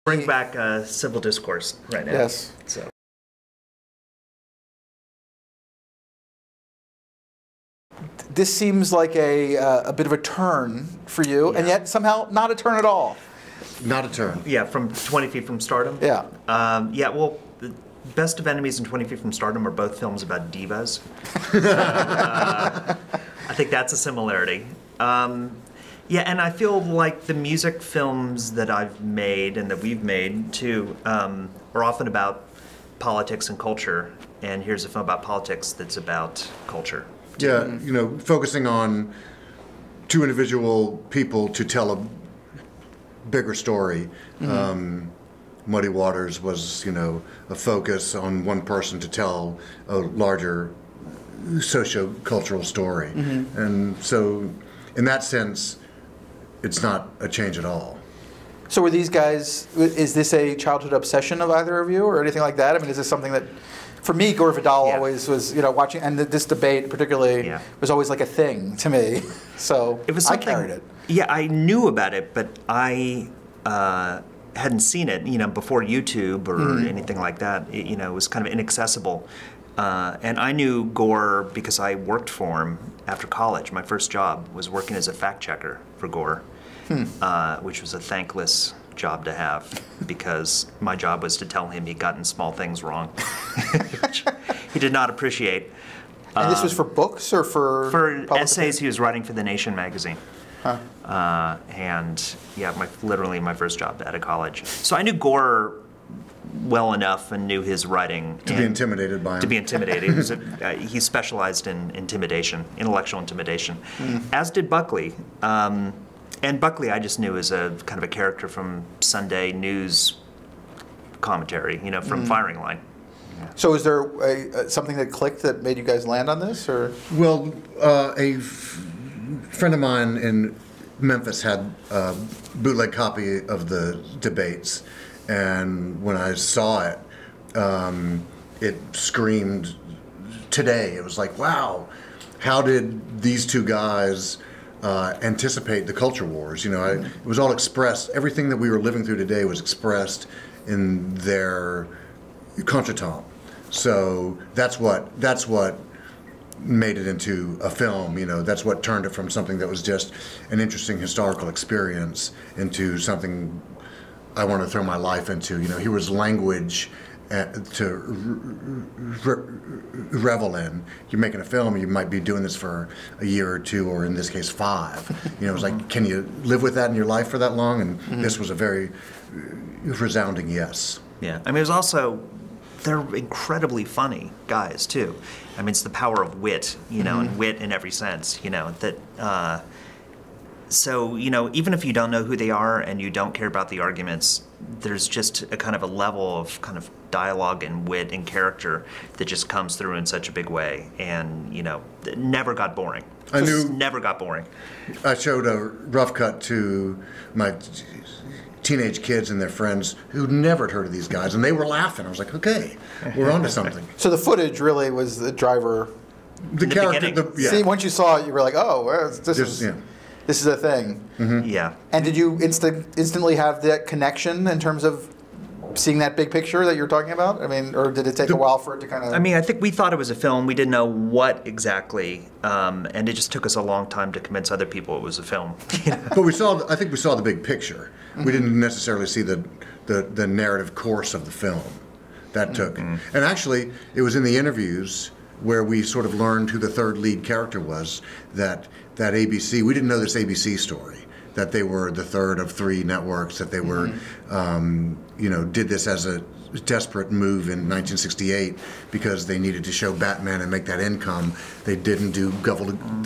Bring back civil discourse right now. Yes. So. This seems like a bit of a turn for you, and yet somehow not a turn at all. Not a turn. Yeah, from 20 Feet from Stardom. Yeah. Yeah, well, the Best of Enemies and 20 Feet from Stardom are both films about divas. I think that's a similarity. Yeah, and I feel like the music films that I've made and that we've made too are often about politics and culture. And here's a film about politics that's about culture. Yeah, you know, focusing on two individual people to tell a bigger story. Muddy Waters was, you know, a focus on one person to tell a larger socio-cultural story. And so, in that sense, it's not a change at all. So were these guys, is this a childhood obsession of either of you or anything like that? I mean, is this something that, for me, Gore Vidal always was, you know, watching, and this debate particularly was always like a thing to me. So it was I carried it. Yeah, I knew about it, but I hadn't seen it, you know, before YouTube or anything like that. It, you know, it was kind of inaccessible. And I knew Gore because I worked for him after college. My first job was working as a fact checker for Gore, which was a thankless job to have because my job was to tell him he'd gotten small things wrong, which he did not appreciate. And this was for books or for essays he was writing for The Nation magazine. And yeah, literally my first job out of college. So I knew Gore well enough and knew his writing. To be intimidated by him. To be intimidated. He specialized in intimidation, intellectual intimidation, as did Buckley. And Buckley I just knew as a kind of a character from Sunday news commentary, you know, from Firing Line. Yeah. So is there something that clicked that made you guys land on this? Or? Well, a friend of mine in Memphis had a bootleg copy of the debates, and when I saw it, it screamed today. It was like, wow, how did these two guys anticipate the culture wars? You know, it was all expressed. Everything that we were living through today was expressed in their contretemps. So that's what made it into a film. You know, that's what turned it from something that was just an interesting historical experience into something I want to throw my life into. You know, here was language to revel in. You're making a film, you might be doing this for a year or two, or in this case 5. You know, it's like, can you live with that in your life for that long? And this was a very resounding yes. Yeah, I mean, it was also, they're incredibly funny guys too. I mean, it's the power of wit, you know, and wit in every sense, you know, that, so, you know, even if you don't know who they are and you don't care about the arguments, there's just a kind of a level of kind of dialogue and wit and character that just comes through in such a big way, and, you know, it never got boring. Never got boring. I showed a rough cut to my teenage kids and their friends who'd never heard of these guys, and they were laughing. I was like, okay, we're onto something. So the footage really was the driver. The character. See, once you saw it, you were like, oh, well, this is a thing. Yeah. And did you instantly have that connection in terms of seeing that big picture that you're talking about? I mean, or did it take a while for it to kind of... I mean, I think we thought it was a film. We didn't know what exactly, and it just took us a long time to convince other people it was a film. You know? But I think we saw the big picture. We didn't necessarily see the narrative course of the film. That took. And actually, it was in the interviews where we sort of learned who the third lead character was, that ABC, we didn't know this ABC story, that they were the third of 3 networks, that they were, you know, did this as a desperate move in 1968 because they needed to show Batman and make that income. They didn't do gavel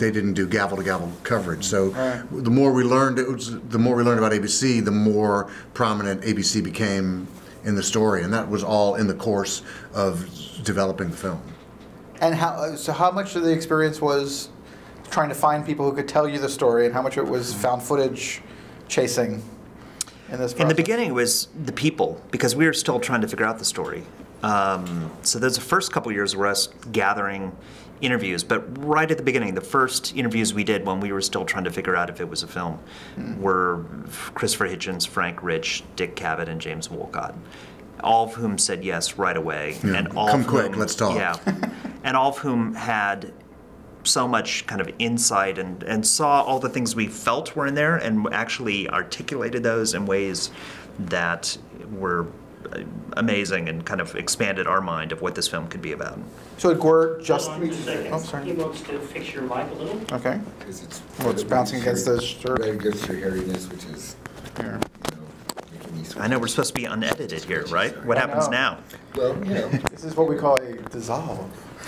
to gavel coverage. So the more we learned, the more we learned about ABC, the more prominent ABC became in the story, and that was all in the course of developing the film. And how much of the experience was trying to find people who could tell you the story, and how much of it was found footage chasing in this process? In the beginning, it was the people, because we were still trying to figure out the story. So there's the first couple years were us gathering interviews, but right at the beginning, the first interviews we did when we were still trying to figure out if it was a film were Christopher Hitchens, Frank Rich, Dick Cavett, and James Wolcott, all of whom said yes right away. Yeah. And all Come of quick, whom, let's talk. Yeah, and all of whom had so much kind of insight and saw all the things we felt were in there and actually articulated those in ways that were amazing and kind of expanded our mind of what this film could be about. So had Gore just... Hold on just a second. Oh, sorry. He wants to fix your mic a little. Okay. Because it's Well, it's bouncing against the shirt. right against your hairiness, which is, Here. making me I know we're supposed to be unedited here, right? What I happens know. now? Well, This is what we call a dissolve.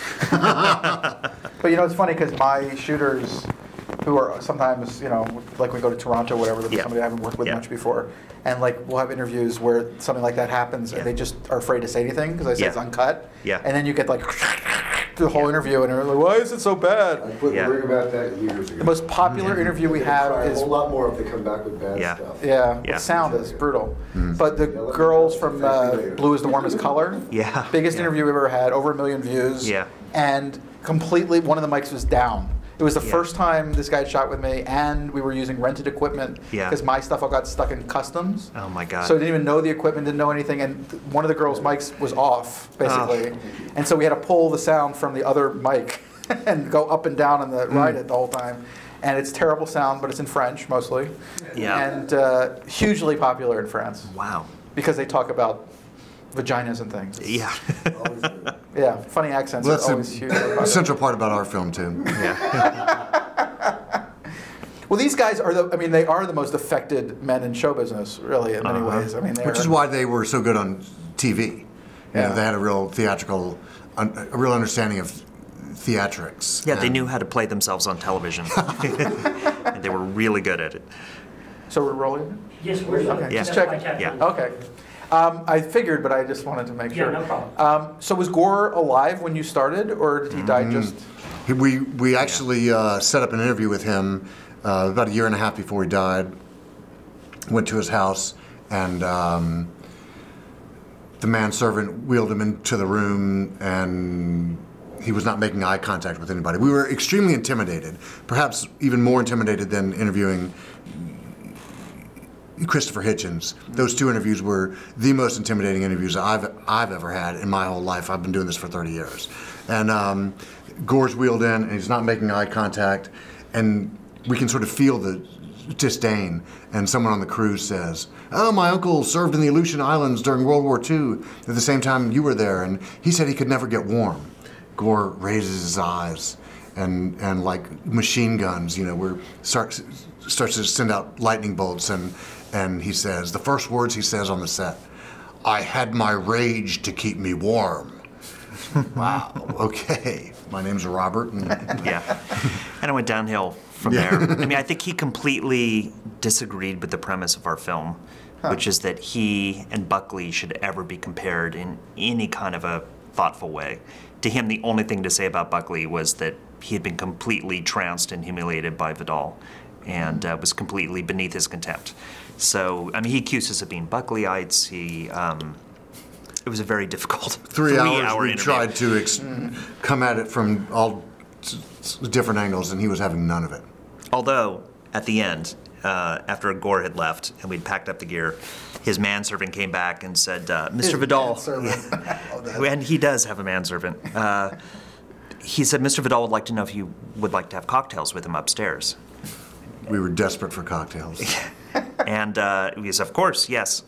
But it's funny because my shooters, who are sometimes, like we go to Toronto or whatever, Yeah. somebody I haven't worked with Yeah. much before, and like we'll have interviews where something like that happens Yeah. and they just are afraid to say anything because I say Yeah. it's uncut. Yeah. And then you get like the whole interview and they're like, why is it so I bad? quit Yeah. worrying about that years ago. The most popular interview we have Try a is whole lot more if they come back with bad Yeah. stuff. Yeah, Yeah. the sound is brutal. But the girls from Blue is the Warmest Color, Yeah. biggest Yeah. interview we've ever had, over 1 million views. Yeah. And completely, one of the mics was down. It was the Yeah. first time this guy shot with me, and we were using rented equipment Yeah. because my stuff all got stuck in customs. Oh my God. So I didn't even know the equipment, didn't know anything, and one of the girls' mics was off, basically. And so we had to pull the sound from the other mic and go up and down and ride it the whole time. And it's terrible sound, but it's in French mostly. Yeah. And hugely popular in France Wow. because they talk about vaginas and things. Yeah. Always good. Yeah, funny accents Well, are always hugely that's popular. a central part about our film too. Well, these guys are they are the most affected men in show business, really, in many ways. I mean, Which is why they were so good on TV. Yeah. They had a real theatrical, a real understanding of theatrics. Yeah, they And- knew how to play themselves on television. And they were really good at it. So we're rolling? Yes, we're. Okay, Yeah. just checking. Yeah. Okay. I figured, but I just wanted to make Yeah, sure. no problem. So was Gore alive when you started, or did he die just... We actually set up an interview with him about 1.5 years before he died. Went to his house, and the manservant wheeled him into the room, and he was not making eye contact with anybody. We were extremely intimidated, perhaps even more intimidated than interviewing Christopher Hitchens. Those two interviews were the most intimidating interviews I've ever had in my whole life. I've been doing this for 30 years. And Gore's wheeled in, and he's not making eye contact, and we can sort of feel the disdain. And someone on the crew says, "Oh, my uncle served in the Aleutian Islands during World War II at the same time you were there, and he said he could never get warm." Gore raises his eyes, and like machine guns, starts to send out lightning bolts, and he says, the first words he says on the set, "I had my rage to keep me warm." Wow, okay. My name's Robert. And Yeah. And it went downhill from Yeah. there. I mean, I think he completely disagreed with the premise of our film, which is that he and Buckley should ever be compared in any kind of a thoughtful way. To him, the only thing to say about Buckley was that he had been completely trounced and humiliated by Vidal and was completely beneath his contempt. So, I mean, he accused us of being Buckleyites. It was a very difficult 3 hours three-hour we interview. tried to come at it from all different angles, and he was having none of it. Although, at the end, after Gore had left and we'd packed up the gear, his manservant came back and said, "Mr. Vidal," and he does have a manservant. He said, "Mr. Vidal would like to know if you would like to have cocktails with him upstairs." We were desperate for cocktails. And he says, "Of course, yes."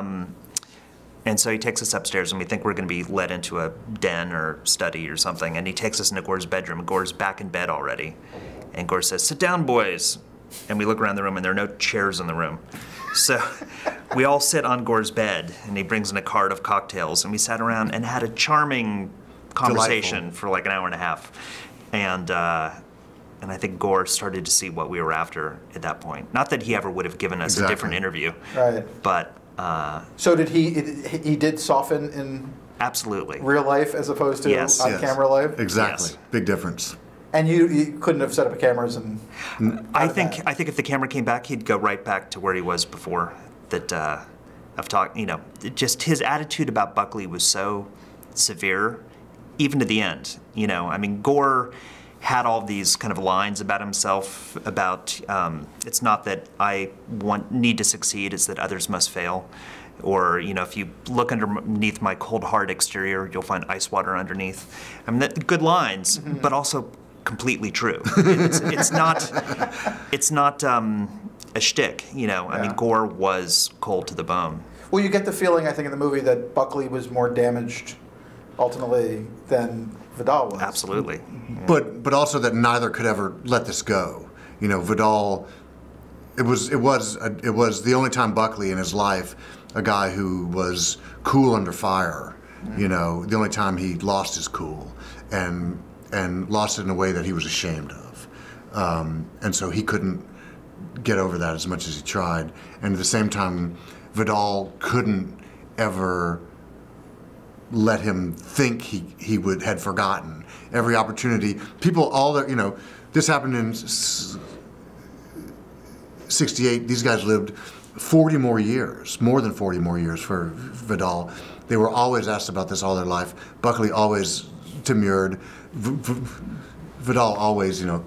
And so he takes us upstairs, and we think we're going to be led into a den or study or something. And he takes us into Gore's bedroom. And Gore's back in bed already. And Gore says, "Sit down, boys." And we look around the room, and there are no chairs in the room. So we all sit on Gore's bed, and he brings in a cart of cocktails. And we sat around and had a charming conversation Delightful. for like an hour and a half. And I think Gore started to see what we were after at that point. Not that he ever would have given us a different Exactly. interview. Right. But So did he did soften in absolutely. real life as opposed to Yes. on Yes. camera life? Exactly. Yes. Big difference. And you couldn't have set up cameras and... I think if the camera came back, he'd go right back to where he was before. That I've talked, just his attitude about Buckley was so severe. even to the end. You know, I mean, Gore had all these kind of lines about himself about it's not that I need to succeed, it's that others must fail. Or, you know, if you look underneath my cold hard exterior, you'll find ice water underneath. I mean, good lines, but also completely true. It's not a shtick, you know. I mean, Gore was cold to the bone. Well, you get the feeling, I think, in the movie that Buckley was more damaged ultimately than Vidal was. Absolutely. Yeah. But also that neither could ever let this go. You know, Vidal. It was the only time Buckley in his life, a guy who was cool under fire. You know, the only time he lost his cool and lost it in a way that he was ashamed of, and so he couldn't get over that as much as he tried. And at the same time, Vidal couldn't ever let him think he had forgotten every opportunity. People, all that, you know, this happened in '68. These guys lived 40 more years, more than 40 more years for Vidal. They were always asked about this all their life. Buckley always demurred. Vidal always, you know,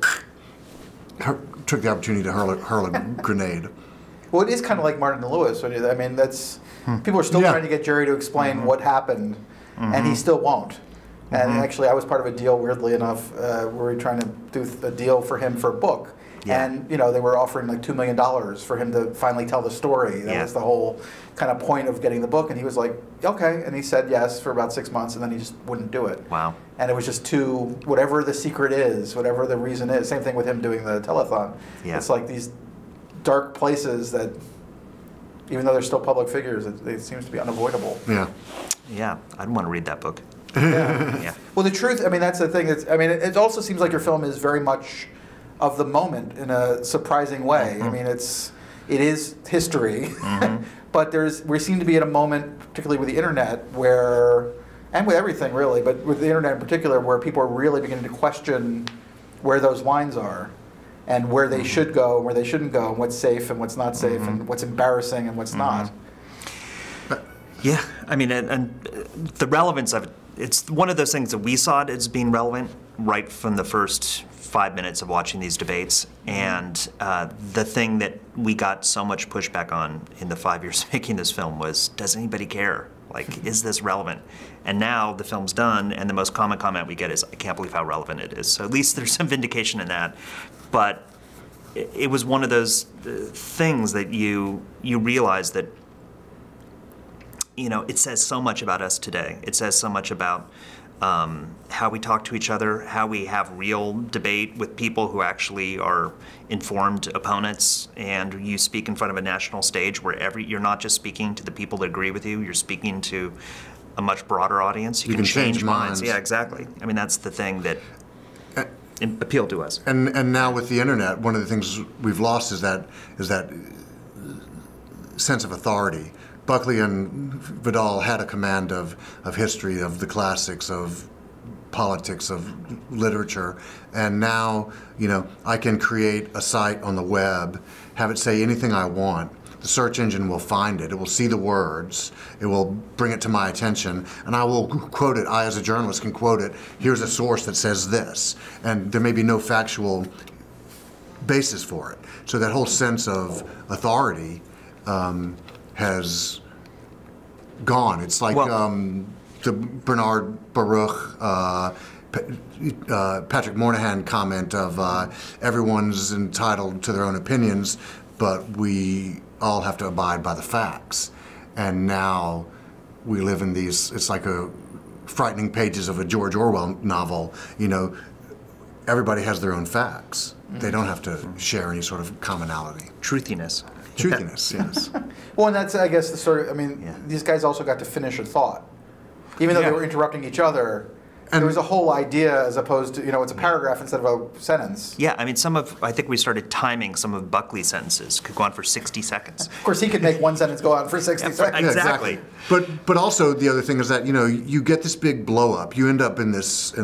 took the opportunity to hurl a grenade. Well, it is kind of like Martin Lewis. I mean, that's people are still trying to get Jerry to explain what happened, and he still won't. And actually, I was part of a deal, weirdly enough, where we were trying to do a deal for him for a book. Yeah. And, you know, they were offering like $2 million for him to finally tell the story. That was the whole kind of point of getting the book. And he was like, okay. And he said yes for about 6 months, and then he just wouldn't do it. Wow. And it was just too, whatever the secret is, whatever the reason is. Same thing with him doing the telethon. Yeah. It's like these dark places that, even though they're still public figures, it seems to be unavoidable. Yeah. Yeah. I'd want to read that book. Yeah. Well, the truth, I mean, that's the thing. It also seems like your film is very much of the moment in a surprising way. I mean, it is history, but we seem to be at a moment, particularly with the internet, where, and with everything really, but with the internet in particular, where people are really beginning to question where those lines are, and where they should go, and where they shouldn't go, and what's safe and what's not safe, and what's embarrassing and what's not. Yeah, I mean, and the relevance of it, it's one of those things that we saw it as being relevant right from the first 5 minutes of watching these debates, and the thing that we got so much pushback on in the 5 years making this film was, does anybody care? Like, is this relevant? And now the film's done, and the most common comment we get is, I can't believe how relevant it is. So at least there's some vindication in that. But it was one of those things that you realize that, you know, it says so much about us today. It says so much about how we talk to each other, how we have real debate with people who actually are informed opponents, and you speak in front of a national stage where you're not just speaking to the people that agree with you, you're speaking to a much broader audience. You can change minds. Yeah, exactly. I mean, that's the thing that appealed to us. And now with the internet, one of the things we've lost is that sense of authority. Buckley and Vidal had a command of history, of the classics, of politics, of literature, and now, you know, I can create a site on the web, have it say anything I want. The search engine will find it. It will see the words. It will bring it to my attention, and I will quote it. I, as a journalist, can quote it. Here's a source that says this, and there may be no factual basis for it. So that whole sense of authority has gone. It's like the Bernard Baruch, Patrick Moynihan comment of everyone's entitled to their own opinions, but we all have to abide by the facts. And now we live in these, it's like a frightening pages of a George Orwell novel. You know, everybody has their own facts. They don't have to share any sort of commonality. Truthiness. Truthiness, yes. Well, and that's, I guess, the sort of, I mean, these guys also got to finish a thought. Even though they were interrupting each other, and there was a whole idea as opposed to, you know, it's a paragraph instead of a sentence. Yeah, I mean, I think we started timing some of Buckley's sentences, could go on for 60 seconds. Of course, he could make one sentence go on for 60 seconds. Yeah, exactly. But also the other thing is that, you know, you get this big blow up. You end up in this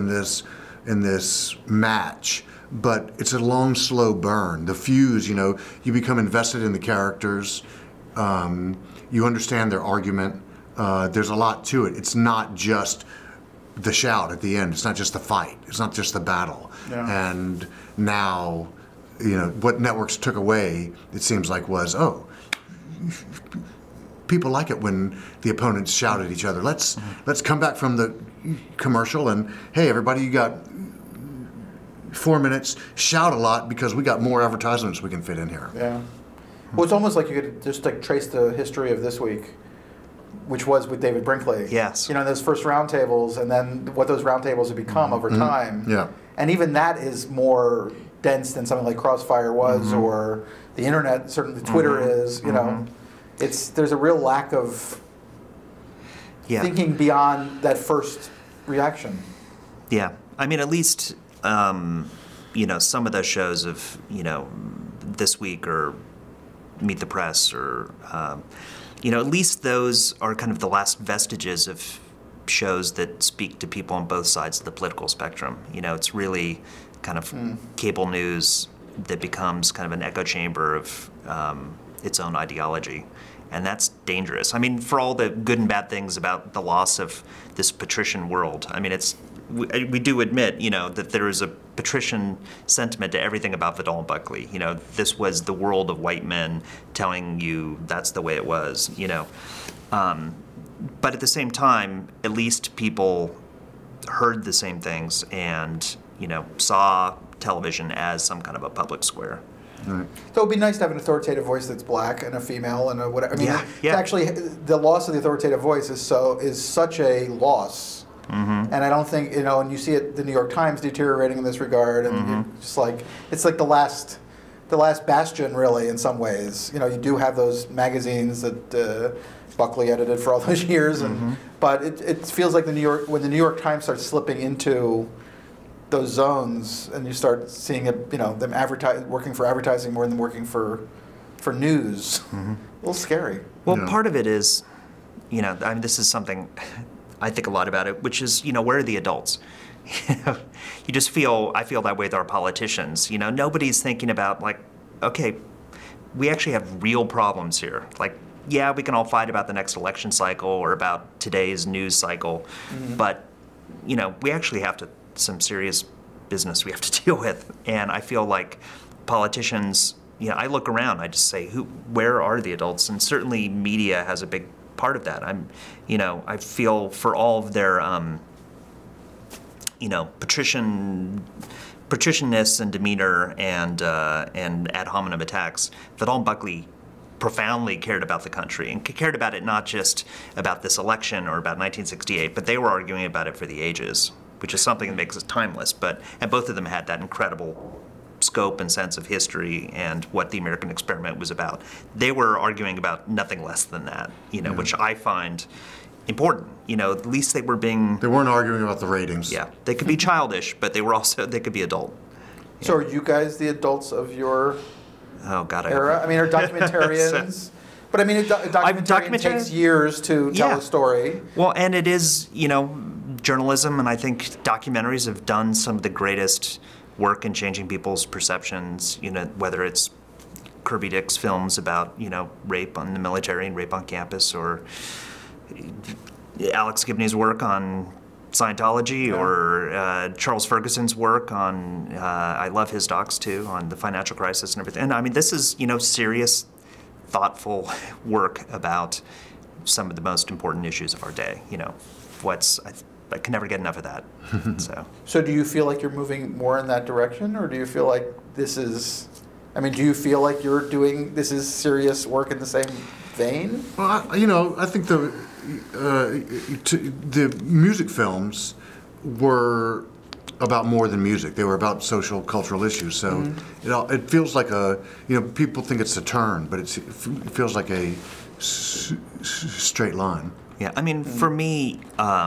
match. But it's a long, slow burn. The fuse, you know, you become invested in the characters. You understand their argument. There's a lot to it. It's not just the shout at the end. It's not just the fight. It's not just the battle. Yeah. And now, what networks took away, it seems like, was, people like it when the opponents shout at each other. Let's come back from the commercial and, hey, everybody, you got 4 minutes. Shout a lot because we got more advertisements we can fit in here. Yeah. Well, it's almost like you could just trace the history of this week, which was with David Brinkley. Yes. Those first roundtables, and then what those roundtables have become over time. Yeah. And even that is more dense than something like Crossfire was, or the internet. Certainly, Twitter is. There's a real lack of thinking beyond that first reaction. Yeah, I mean, at least some of those shows of This Week or Meet the Press or at least those are kind of the last vestiges of shows that speak to people on both sides of the political spectrum. It's really kind of cable news that becomes kind of an echo chamber of its own ideology. And that's dangerous. I mean, for all the good and bad things about the loss of this patrician world, I mean, we do admit, that there is a patrician sentiment to everything about Vidal and Buckley. This was the world of white men telling you that's the way it was, But at the same time, at least people heard the same things and, saw television as some kind of a public square. Right. So it'd be nice to have an authoritative voice that's black and a female and a whatever. I mean, actually, the loss of the authoritative voice is such a loss. And I don't think and you see it, the New York Times deteriorating in this regard, and you're just like it's like the last bastion, really, in some ways. You do have those magazines that Buckley edited for all those years, but it feels like when the New York Times starts slipping into those zones, and you start seeing it, them working for advertising more than working for news. A little scary. Well, part of it is, I mean, this is something I think a lot about it, which is, where are the adults? You just I feel that way with our politicians. Nobody's thinking about okay, we actually have real problems here. Yeah, we can all fight about the next election cycle or about today's news cycle, but we actually have some serious business we have to deal with. And I feel like politicians, I look around, I just say, where are the adults? And certainly media has a big part of that. I feel for all of their, patricianness and demeanor and ad hominem attacks, Vidal and Buckley profoundly cared about the country and cared about it not just about this election or about 1968, but they were arguing about it for the ages, which is something that makes it timeless. And both of them had that incredible scope and sense of history and what the American experiment was about. They were arguing about nothing less than that, which I find important. At least they weren't arguing about the ratings. Yeah, they could be childish, but they could be adult. So are you guys the adults of your era? I mean, are documentarians? But I mean, a documentarian takes years to tell a story. Well, and it is, journalism, and I think documentaries have done some of the greatest work in changing people's perceptions, whether it's Kirby Dick's films about, rape on the military and rape on campus, or Alex Gibney's work on Scientology, or Charles Ferguson's work on, I love his docs too, on the financial crisis and everything. And I mean, this is, serious, thoughtful work about some of the most important issues of our day. I can never get enough of that. So do you feel like you're moving more in that direction, or do you feel like do you feel like you're doing this is serious work in the same vein? Well, I think the music films were about more than music. They were about social, cultural issues. So it feels like people think it's a turn, but it feels like a straight line. Yeah, I mean, for me,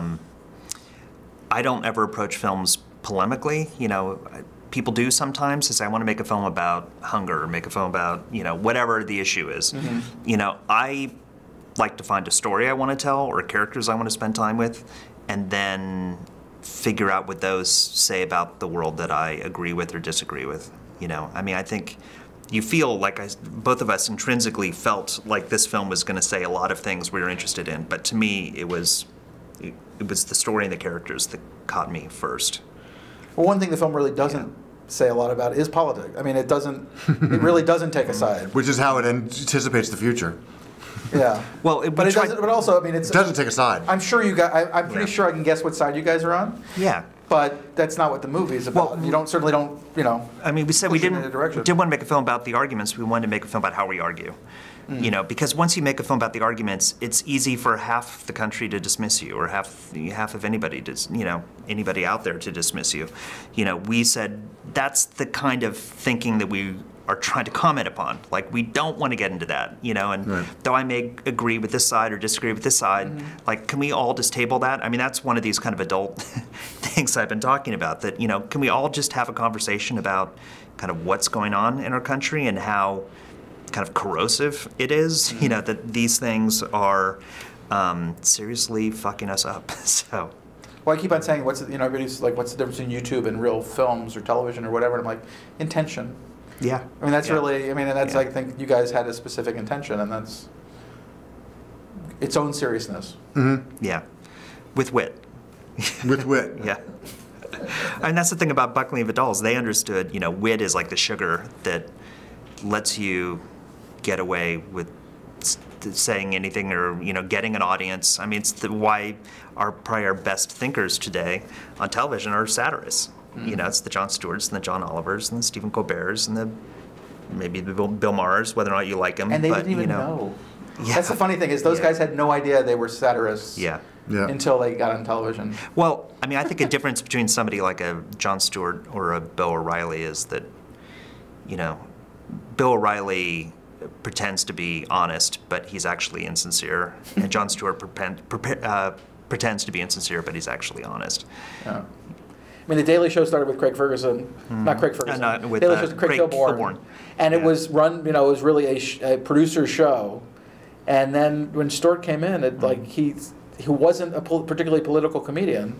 I don't ever approach films polemically. People do sometimes. They say, I want to make a film about hunger, or make a film about, whatever the issue is. I like to find a story I want to tell or characters I want to spend time with, and then figure out what those say about the world that I agree with or disagree with. I mean, I think you feel like both of us intrinsically felt like this film was going to say a lot of things we were interested in, but to me, it was it was the story and the characters that caught me first. Well, one thing the film really doesn't say a lot about is politics. I mean, it really doesn't take a side. Which is how it anticipates the future. Yeah. Well, but it doesn't. But also, I mean, It doesn't take a side. I'm sure you guys. I'm pretty sure I can guess what side you guys are on. Yeah. But that's not what the movie is about. Well, you certainly don't. You know. I mean, we said we push it in a didn't direction. want to make a film about the arguments. We wanted to make a film about how we argue. You know, because once you make a film about the arguments, it's easy for half the country to dismiss you, or half of anybody anybody out there to dismiss you. You know, we said that's the kind of thinking that we are trying to comment upon. Like, we don't want to get into that, you know, and though I may agree with this side or disagree with this side, like, can we all just table that? I mean, that's one of these kind of adult things I've been talking about, that, you know, can we all just have a conversation about kind of what's going on in our country and how kind of corrosive it is, you know, that these things are seriously fucking us up. So. Well, I keep on saying, everybody's like, what's the difference between YouTube and real films or television or whatever? And I'm like, intention. Yeah. I mean, that's really, and that's, I think you guys had a specific intention, and that's its own seriousness. Mm-hmm. Yeah. With wit. With wit. Yeah. And that's the thing about Buckley and Vidal's. They understood, you know, wit is like the sugar that lets you get away with saying anything, or, you know, getting an audience. I mean, it's why probably our best thinkers today on television are satirists. You know, it's the Jon Stewarts and the John Olivers and the Stephen Colberts and maybe the Bill Maher's, whether or not you like them. And they didn't even know. Yeah. That's the funny thing, is those guys had no idea they were satirists until they got on television. Well, I mean, I think a difference between somebody like a Jon Stewart or a Bill O'Reilly is that, you know, Bill O'Reilly pretends to be honest, but he's actually insincere. And Jon Stewart pretends to be insincere, but he's actually honest. Yeah. I mean, The Daily Show started with Craig Ferguson, not Craig Ferguson. With Daily Show's Craig Kilborn. And it was run, you know, it was really a producer show. And then when Stewart came in, like he wasn't a particularly political comedian.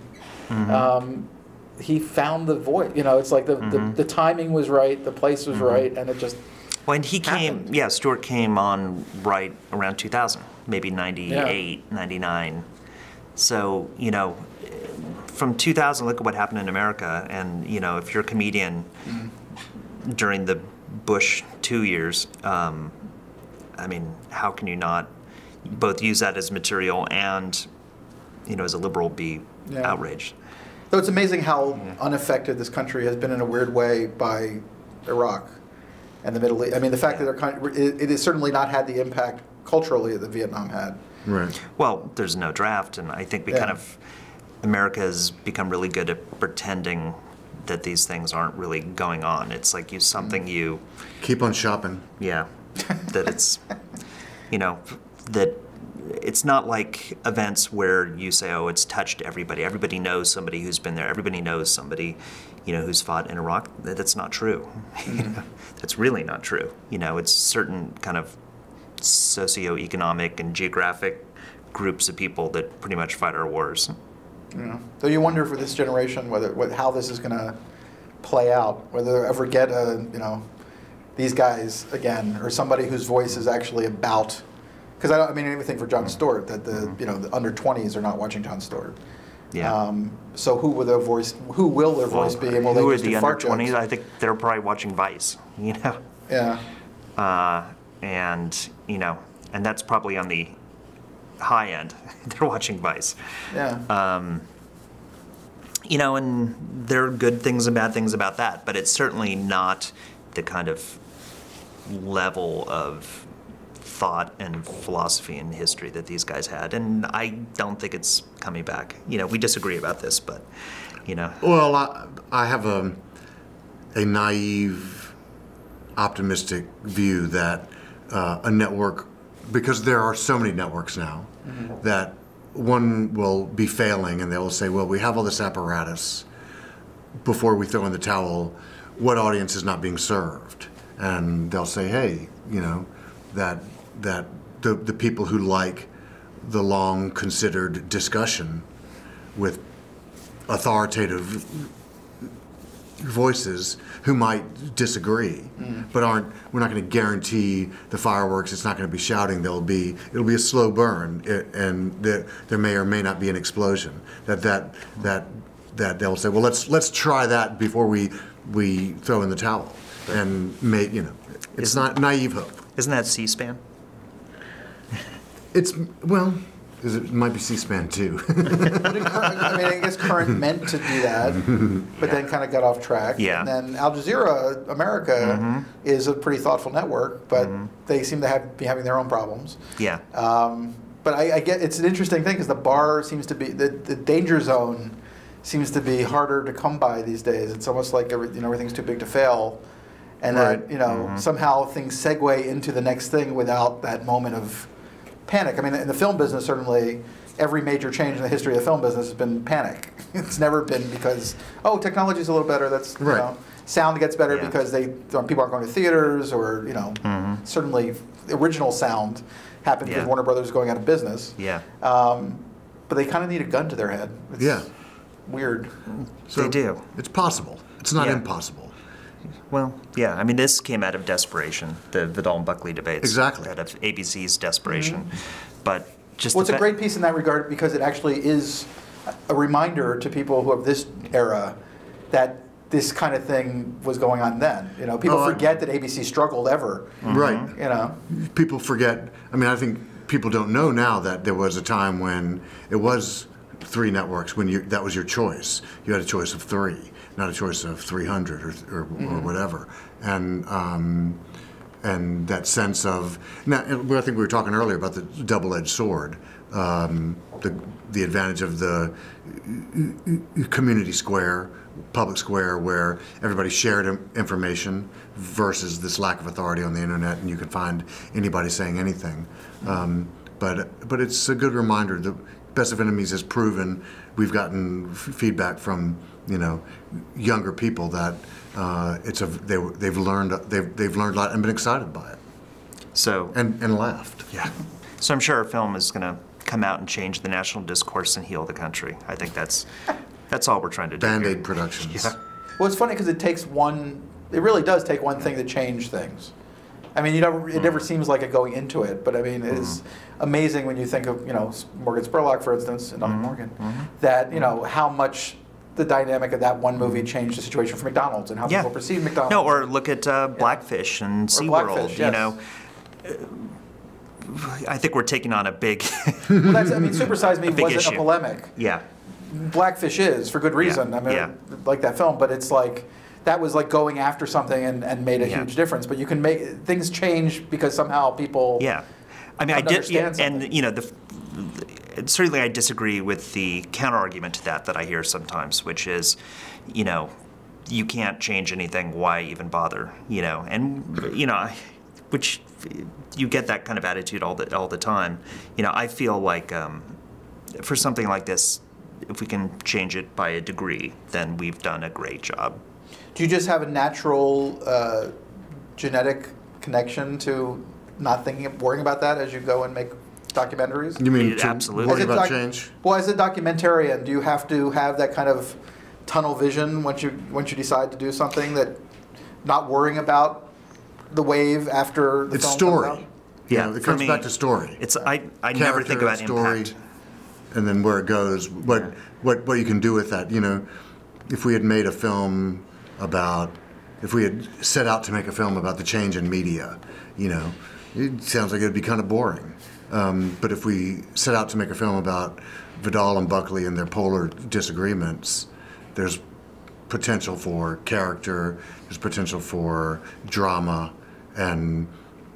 He found the voice. You know, it's like the timing was right, the place was right, and it just. Well, and Stewart came on right around 2000, maybe 98, 99. So, you know, from 2000, look at what happened in America. And, you know, if you're a comedian during the Bush 2 years, I mean, how can you not both use that as material and, you know, as a liberal be outraged? So it's amazing how unaffected this country has been in a weird way by Iraq and the Middle East. I mean, the fact that it has certainly not had the impact culturally that Vietnam had. Right. Well, there's no draft, and I think America has become really good at pretending that these things aren't really going on. It's like you keep on shopping. Yeah, that it's, you know, that it's not like events where you say, oh, it's touched everybody. Everybody knows somebody who's been there. Everybody knows somebody, you know, who's fought in Iraq. That's not true. That's really not true. You know, it's certain kind of socioeconomic and geographic groups of people that pretty much fight our wars. Yeah. So you wonder for this generation how this is going to play out, whether they'll ever get these guys again, or somebody whose voice is actually about. Because I mean anything for Jon Stewart, that the under 20s are not watching Jon Stewart. Yeah. So who will their voice be? And will who they are just the do under fart 20s? jokes? I think they're probably watching Vice. You know. Yeah. And you know, and that's probably on the high end. They're watching Vice. Yeah. You know, and there are good things and bad things about that, but it's certainly not the kind of level of thought and philosophy and history that these guys had, and I don't think it's coming back. You know, we disagree about this, but, you know. Well, I have a naive, optimistic view that a network, because there are so many networks now, that one will be failing and they will say, well, we have all this apparatus. Before we throw in the towel, what audience is not being served? And they'll say, hey, you know, that the people who like the long considered discussion with authoritative voices who might disagree, but we're not going to guarantee the fireworks. It's not going to be shouting. It'll be a slow burn, and there may or may not be an explosion. That they'll say, well, let's try that before we throw in the towel, and it's not naive hope. Isn't that C-SPAN? It might be C-SPAN too. I guess Current meant to do that, but then kind of got off track. Yeah. And then Al Jazeera America is a pretty thoughtful network, but they seem to be having their own problems. Yeah. But I get it's an interesting thing because the bar seems to be the danger zone seems to be harder to come by these days. It's almost like everything's too big to fail, and right. that somehow things segue into the next thing without that moment of panic. I mean, in the film business, certainly, every major change in the history of the film business has been panic. It's never been because, technology's a little better. That's right. Sound gets better Yeah. because people aren't going to theaters, or certainly original sound happened because Yeah. Warner Brothers is going out of business. Yeah. But they kind of need a gun to their head. It's weird. So They do. It's possible. It's not Yeah. impossible. Well, yeah. I mean, this came out of desperation. The Vidal and Buckley debates. Exactly. Out of ABC's desperation, but just. Well, it's a great piece in that regard because it actually is a reminder to people who have this era that this kind of thing was going on then. People forget that ABC struggled ever. Right. People forget. I mean, I think people don't know now that there was a time when it was 3 networks, when that was your choice. You had a choice of 3, not a choice of 300 or whatever. And that sense of now, I think we were talking earlier about the double-edged sword, the advantage of the community square, public square, where everybody shared information, versus this lack of authority on the internet, and you can find anybody saying anything. But it's a good reminder. The Best of Enemies has proven. We've gotten feedback from younger people that they've learned a lot and been excited by it. So and laughed. Yeah. So I'm sure our film is going to come out and change the national discourse and heal the country. I think that's all we're trying to do. Band-Aid here. Productions. Yeah. Well, it's funny because it really does take one thing to change things. I mean, it never seems like it going into it, but I mean, it's amazing when you think of, Morgan Spurlock, for instance, and Morgan, that, how much the dynamic of that one movie changed the situation for McDonald's and how people perceive McDonald's. No, or look at Blackfish and SeaWorld. Blackfish, yes. I think we're taking on a big. Well, Super Size Me wasn't issue. a polemic. Yeah. Blackfish is, for good reason. Yeah, I mean, yeah. like that film, but it's like, that was like going after something and made a huge difference. But you can make things change because somehow people. Yeah, I mean, I did, understand and certainly I disagree with the counter argument to that I hear sometimes, which is, you can't change anything. Why even bother? Which you get that kind of attitude all the time. I feel like for something like this, if we can change it by a degree, then we've done a great job. Do you just have a natural genetic connection to not worrying about that as you go and make documentaries? You mean Absolutely. worry about change? Well, as a documentarian, do you have to have that kind of tunnel vision once you decide to do something, that not worrying about the wave after the film story. comes out? Yeah, it comes back to story. It's I never think about story, impact. and then where it goes. What you can do with that. If we had made a film if we had set out to make a film about the change in media, it sounds like it would be kind of boring. But if we set out to make a film about Vidal and Buckley and their polar disagreements, there's potential for character, there's potential for drama, and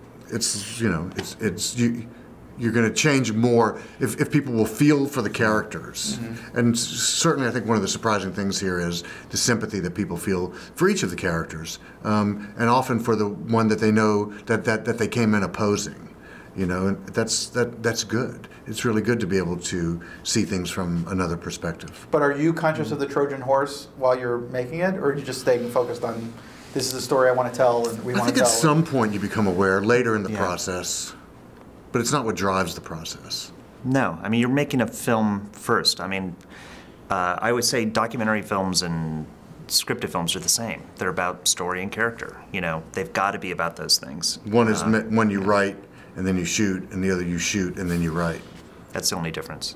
you're going to change more if people will feel for the characters. And certainly I think one of the surprising things here is the sympathy that people feel for each of the characters, and often for the one that they know that they came in opposing. And that's good. It's really good to be able to see things from another perspective. But are you conscious of the Trojan horse while you're making it, or are you just staying focused on, this is the story I want to tell and we want to tell? I think at some point you become aware later in the process. But it's not what drives the process. No, I mean, you're making a film first. I mean, I would say documentary films and scripted films are the same. They're about story and character. You know, they've got to be about those things. One is one you write and then you shoot, and the other you shoot and then you write. That's the only difference.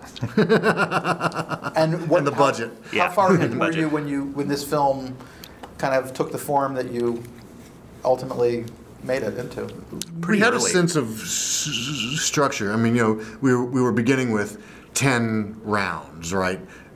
And the budget. How far ahead were you when this film kind of took the form that you ultimately made it into? We had a sense of structure. I mean, you know, we were beginning with 10 rounds, right?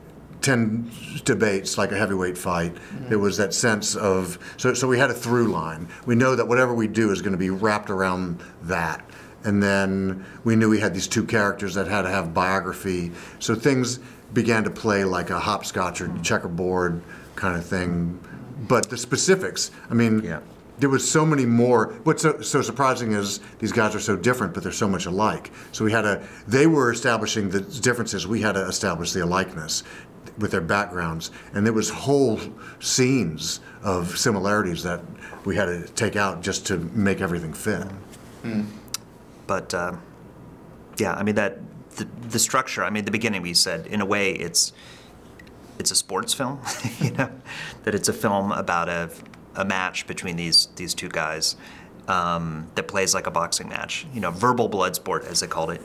10 debates, like a heavyweight fight. Mm-hmm. There was that sense of, so we had a through line. We know that whatever we do is going to be wrapped around that. And then we knew we had these two characters that had to have biography. So things began to play like a hopscotch or checkerboard kind of thing. But the specifics, I mean, there was so many more. What's so surprising is these guys are so different, but they're so much alike. So they were establishing the differences. We had to establish the alikeness with their backgrounds. And there was whole scenes of similarities that we had to take out just to make everything fit. Mm. But yeah, I mean the structure. I mean, at the beginning we said, in a way, it's a sports film. You know, that it's a film about a match between these two guys that plays like a boxing match. You know, verbal blood sport, as they called it,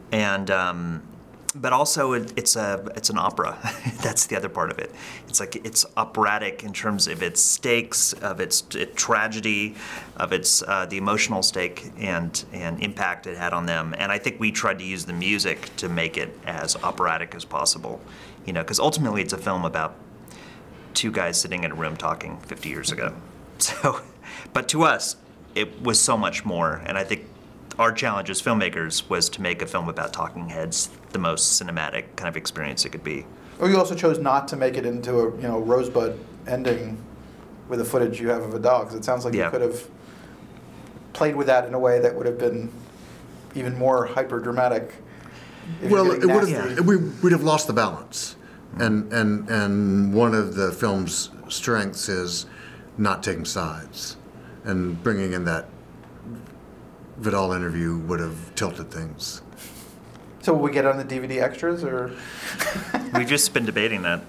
and but also it's an opera. That's the other part of it. It's operatic in terms of its stakes, of its tragedy, of its the emotional stake and impact it had on them. And I think we tried to use the music to make it as operatic as possible. You know, because ultimately it's a film about two guys sitting in a room talking 50 years ago. So, but to us, it was so much more. And I think our challenge as filmmakers was to make a film about talking heads the most cinematic kind of experience it could be. Or you also chose not to make it into a rosebud ending with the footage you have of Vidal, because it sounds like you could have played with that in a way that would have been even more hyper dramatic. Well, it would have. We'd have lost the balance, and one of the film's strengths is not taking sides, and bringing in that Vidal interview would have tilted things. So will we get on the DVD extras, or? We've just been debating that.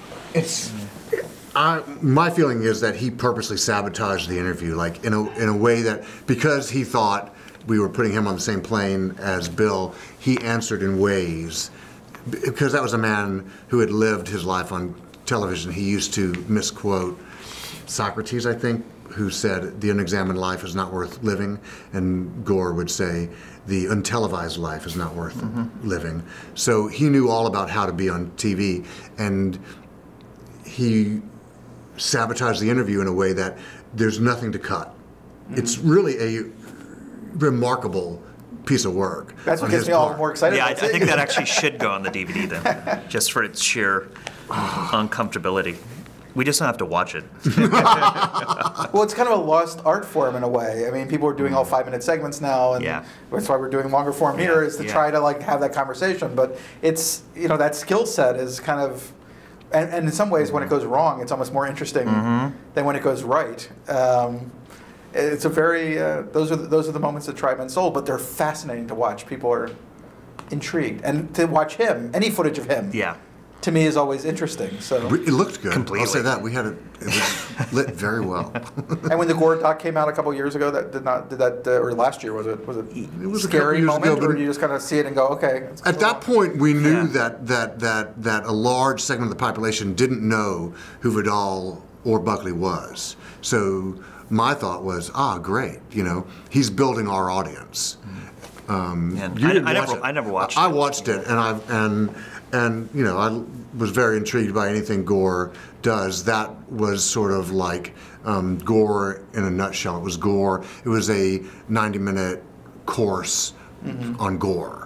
My feeling is that he purposely sabotaged the interview, like in a way that, because he thought we were putting him on the same plane as Bill, he answered in ways, because that was a man who had lived his life on television. He used to misquote Socrates, I think, who said the unexamined life is not worth living, and Gore would say the untelevised life is not worth living. So he knew all about how to be on TV, and he sabotaged the interview in a way that there's nothing to cut. It's really a remarkable piece of work. That's what gets me all more excited. Yeah, I think that actually should go on the DVD then, just for its sheer uncomfortability. We just don't have to watch it. Well, it's kind of a lost art form in a way. I mean, people are doing all 5-minute segments now, and that's why we're doing longer form here, is to try to have that conversation. But it's, that skill set is kind of, and in some ways, when it goes wrong, it's almost more interesting than when it goes right. It's a very those are the moments that drive men soul, but they're fascinating to watch. People are intrigued, and to watch him, any footage of him, to me is always interesting. So it looked good. Completely. I'll say that it was lit very well. And when the Gore doc came out a couple years ago, or last year was it a scary moment, or did you just kind of see it and go, okay? At that point, we knew that a large segment of the population didn't know who Vidal or Buckley was. So my thought was, great, he's building our audience. I never watched it. I watched it, and I was very intrigued by anything Gore does. That was sort of like Gore in a nutshell. It was Gore. It was a 90-minute course on Gore.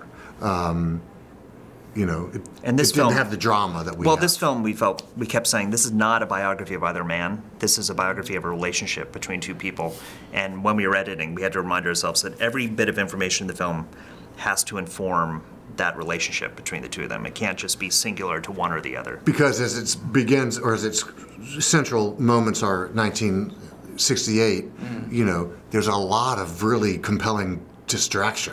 And this film didn't have the drama that we have. This film, we kept saying, this is not a biography of either man. This is a biography of a relationship between two people. And when we were editing, we had to remind ourselves that every bit of information in the film has to inform that relationship between the two of them. It can't just be singular to one or the other. Because as its central moments are 1968, there's a lot of really compelling distraction.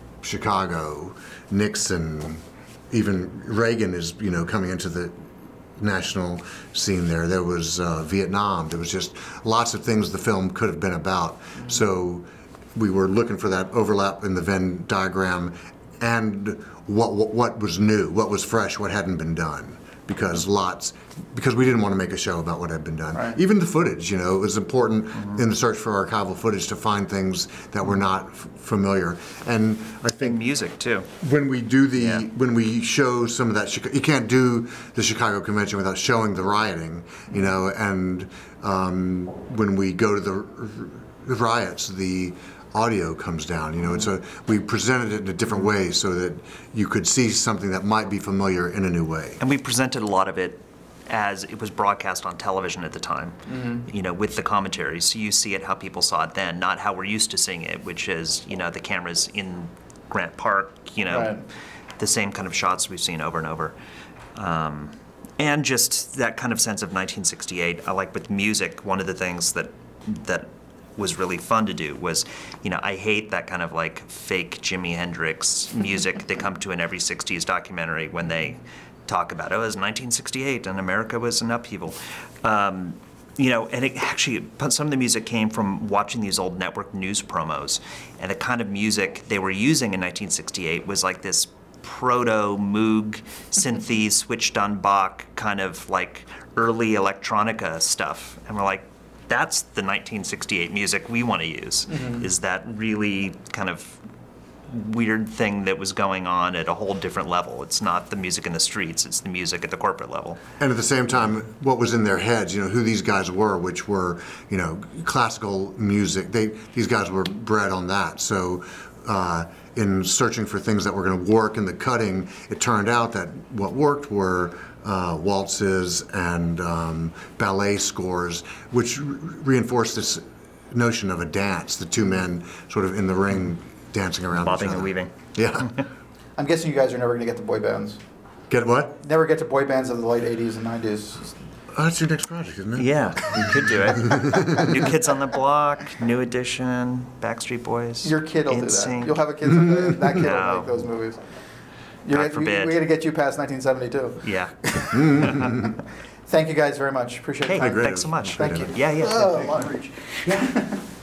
Chicago, Nixon, even Reagan is, coming into the national scene there. There was Vietnam. There was just lots of things the film could have been about. So we were looking for that overlap in the Venn diagram, and what was new, what was fresh, what hadn't been done. Because we didn't want to make a show about what had been done. Right. Even the footage, it was important in the search for archival footage to find things that were not familiar. And I think music too. when we do when we show some of that, you can't do the Chicago Convention without showing the rioting, and when we go to the riots, the audio comes down. We presented it in a different way so that you could see something that might be familiar in a new way. And we presented a lot of it as it was broadcast on television at the time, with the commentary. So you see it how people saw it then, not how we're used to seeing it, which is, the cameras in Grant Park, Right. the same kind of shots we've seen over and over. And just that kind of sense of 1968. I like with music, one of the things that was really fun to do was, I hate that kind of like fake Jimi Hendrix music they come to in every 60s documentary when they talk about, it was 1968 and America was in upheaval. And it actually, some of the music came from watching these old network news promos, and the kind of music they were using in 1968 was like this proto-Moog, synthy, switched on Bach kind of like early electronica stuff. And we're like, that's the 1968 music we want to use, is that really kind of weird thing that was going on at a whole different level. It's not the music in the streets, it's the music at the corporate level. And at the same time, what was in their heads, who these guys were, which were, classical music. These guys were bred on that. So in searching for things that were going to work in the cutting, it turned out that what worked were waltzes and ballet scores, which reinforced this notion of a dance, the two men sort of in the ring dancing around Bobbing each other. and weaving. Yeah. I'm guessing you guys are never going to get to boy bands. Get what? Never get to boy bands of the late 80s and 90s. Oh, that's your next project, isn't it? Yeah, you could do it. New Kids on the Block, New Edition, Backstreet Boys. Your kid will do that. NSYNC. You'll have a kid someday, and that kid will No. make those movies. God forbid. We're going to get you past 1972. Yeah. Thank you guys very much. Appreciate Hey, it. great. thanks so much. Thank you. Yeah, yeah. Oh, long reach.